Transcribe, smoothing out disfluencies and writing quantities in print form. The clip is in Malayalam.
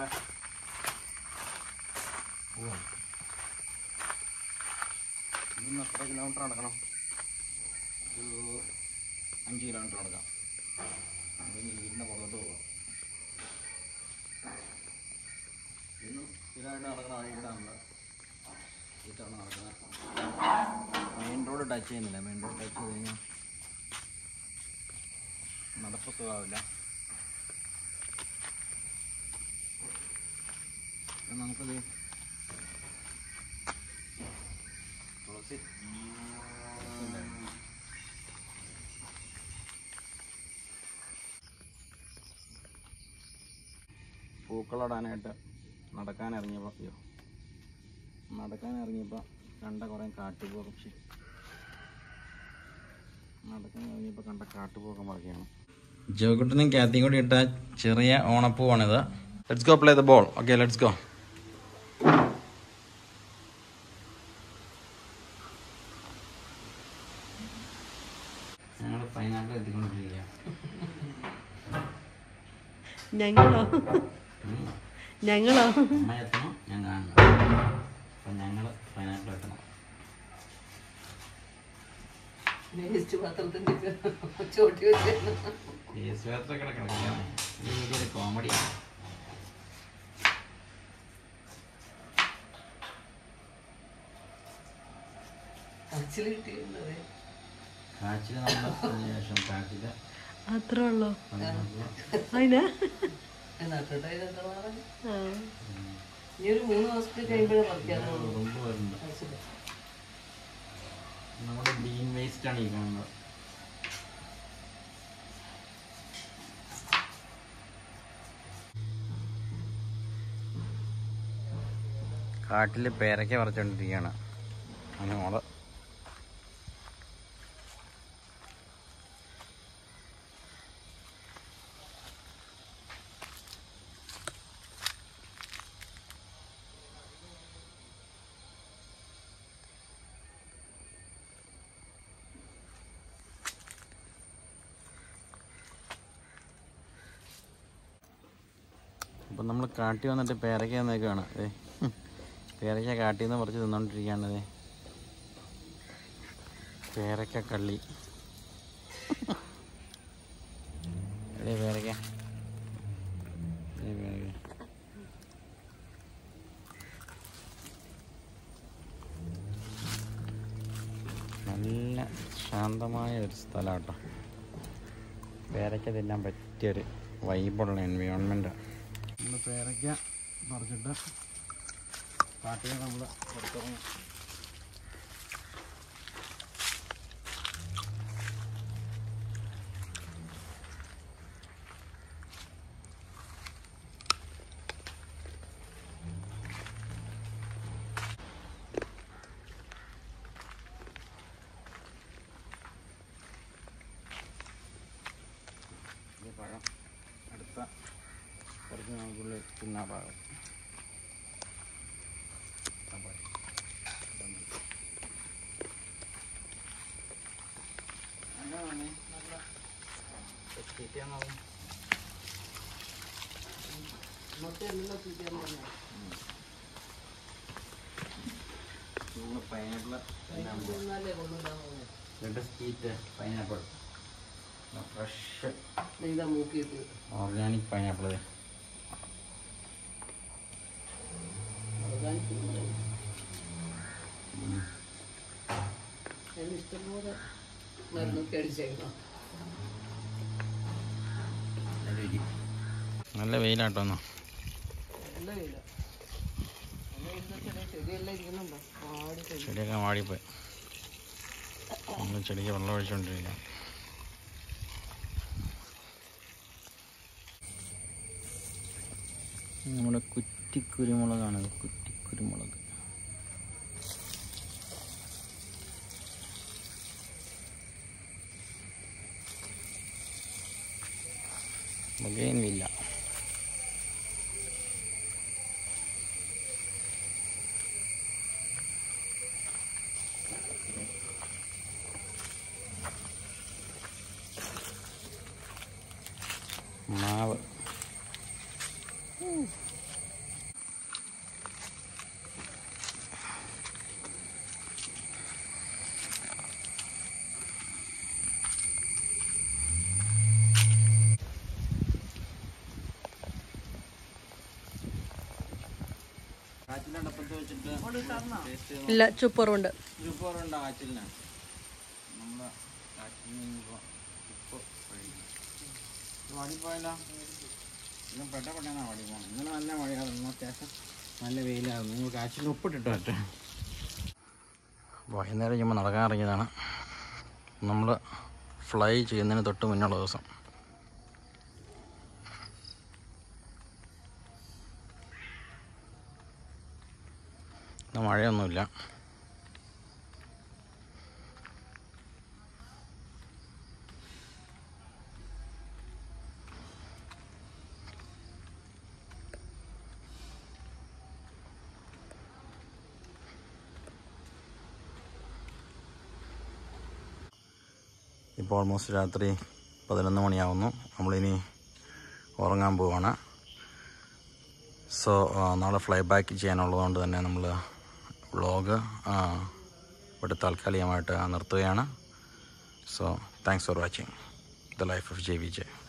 ഇന്ന് എത്ര കിലോമീറ്റർ നടക്കണം? ഒരു 5 കിലോമീറ്റർ നടക്കാം. വീടിൻ്റെ പുറത്തോട്ട് പോകാം. ഇന്നും സ്ഥിരമായിട്ട് നടക്കണം. ആയിട്ടാണല്ലോ ഇത്തവണ നടക്കുന്നത്. മെയിൻ റോഡ് ടച്ച് ചെയ്യുന്നില്ല. മെയിൻ റോഡ് ടച്ച് ചെയ്ത് കഴിഞ്ഞാൽ നടപ്പ് സുഖമാവില്ല. നമുക്കത് തുളസി പൂക്കളടാനായിട്ട് നടക്കാനിറങ്ങിയപ്പോൾ കണ്ട കുറേ കാട്ടുപോകം കണ്ട കാട്ടുപോകം പറയാണ്. ജോക്കുട്ടനും ക്യാത്തിയും കൂടി ഇട്ട ചെറിയ ഓണപ്പൂവാണിത്. Let's go play the ball. Okay, let's go. ഞങ്ങൾ പൈനാപ്പിൾ എത്തിക്കൊണ്ടിരിക്കുക. ഞങ്ങളോ അമ്മ എത്തണം, ഞാൻ കാണണം. അപ്പം ഞങ്ങൾ പൈനാപ്പിൾ എത്തണം. വേസ്റ്റ് പാത്രത്തിൻ്റെ ചോട്ടി വെച്ച് വേസ്റ്റ് പാത്രമൊക്കെ കിടക്കുകയാണ്. ഇത് വലിയൊരു കോമഡിയാണ്. കാച്ചിൽ കിട്ടിയിരുന്നത് കാച്ചിൽ നമ്മൾ ശേഷം കാച്ചിൽ അത്രേ ഉള്ളൂ. അതിനാ ഇനി ഒരു 3 ദിവസത്തിൽ കഴിയുമ്പോഴേ പറിക്കാറുള്ളൂ. നമ്മുടെ ഗ്രീൻ വേസ്റ്റ് ആണ് ഈ കാണുന്നത്. കാട്ടിൽ പേരയ്ക്ക പറിച്ചുകൊണ്ടിരിക്കുകയാണ്. അങ്ങനെ മോള് അപ്പം നമ്മൾ കാട്ടി വന്നിട്ട് പേരയ്ക്ക എന്നൊക്കെയാണ്. പേരയ്ക്ക കാട്ടിൽ നിന്ന് പറിച്ച് തിന്നോണ്ടിരിക്കുകയാണ്. പേരയ്ക്ക കള്ളി. പേരയ്ക്ക നല്ല ശാന്തമായ ഒരു സ്ഥലം കേട്ടോ. പേരയ്ക്ക തിന്നാൻ പറ്റിയൊരു വൈബുള്ള എൻവയോൺമെൻറ്റ്. നമ്മൾ പേരയ്ക്ക പറിച്ചിട്ട് കാട്ടിൽ നമ്മൾ പുറത്തിറങ്ങി. പഴം അടുത്ത കുറച്ച് നമുക്കുള്ളിൽ തിന്നാ പാകം. Pineapple fresh organic pineapple. ഇഷ്ടംപോലെ മരുന്നൊക്കെ അടിച്ചേക്കണം. നല്ല വെയിലാട്ടോന്നോ. നല്ല വെയില. ചെടിയെല്ലാം ഇരിക്കുന്നുണ്ടോ? ചെടിയൊക്കെ വാടിപ്പോയി. നമ്മൾ ചെടിക്ക് വെള്ളം ഒഴിച്ചുകൊണ്ടിരിക്കുക. നമ്മുടെ കുറ്റിക്കുരുമുളകാണ്. കുറ്റിക്കുരുമുളക് ബഗൈൻവില്ല. മാവ് ആച്ചിലടപ്പത്ത് വെച്ചിട്ട് ടേസ്റ്റ് ഇല്ല ചുപ്പറുണ്ട്. ഉപ്പുണ്ട് ആച്ചിലിന്. നമ്മള് ആച്ചിലിന് ഉപ്പ് വാടിപ്പോയല്ലോ. ഇതും പെട്ടെന്നാണ് വാടി പോകണം. ഇന്നലെ നല്ല മഴയായിരുന്നു, അത്യാവശ്യം നല്ല വെയിലായിരുന്നു. നിങ്ങൾക്ക് ആച്ചിലിന് ഉപ്പിട്ടിട്ട് പറ്റേ. വൈകുന്നേരം ചുമ്മാ നടക്കാൻ ഇറങ്ങിയതാണ്. നമ്മൾ ഫ്ലൈ ചെയ്യുന്നതിന് തൊട്ട് മുന്നുള്ള ദിവസം. മഴയൊന്നുമില്ല. ഇപ്പോൾ ഓൾമോസ്റ്റ് രാത്രി 11 മണിയാവുന്നു. നമ്മളിനി ഉറങ്ങാൻ പോവാണ്. സോ നാളെ ഫ്ലൈ ബാക്ക് ചെയ്യാനുള്ളതുകൊണ്ട് തന്നെ നമ്മൾ വ്ളോഗ് ഇവിടെ താൽക്കാലികമായിട്ട് നിർത്തുകയാണ്. So thanks for watching the life of JVJ.